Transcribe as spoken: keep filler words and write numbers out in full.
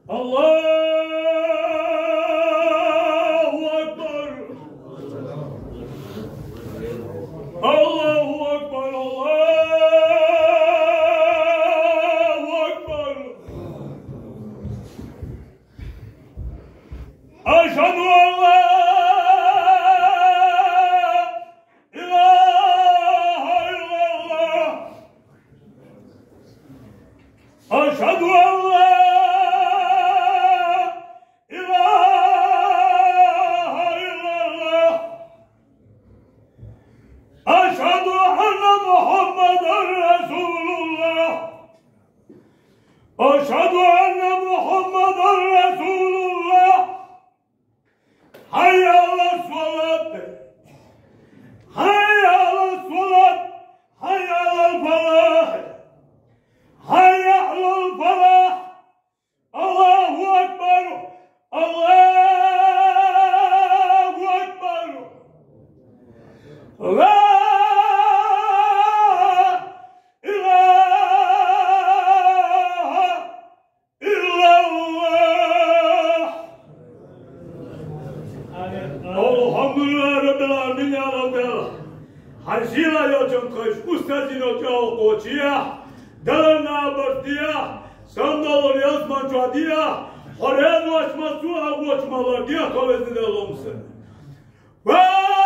Allahu Akbar. Allahu Akbar. Allahu Akbar. Eşhedü en la ilahe illallah. Eşhedü en la أشهد أن محمدا رسول الله أشهد أن محمدا رسول الله حي على الصلاة حي على الصلاة حي على الفلاح حي على الفلاح الله أكبر الله أكبر لا Alhamdulillah Rabbil Alamin ya Rabbil Harsila yo çankaş ustazino çao koçia dalana bardia sandalor yazman çadia horezo açma su avuçmalar diye kavezinde olmuşsun.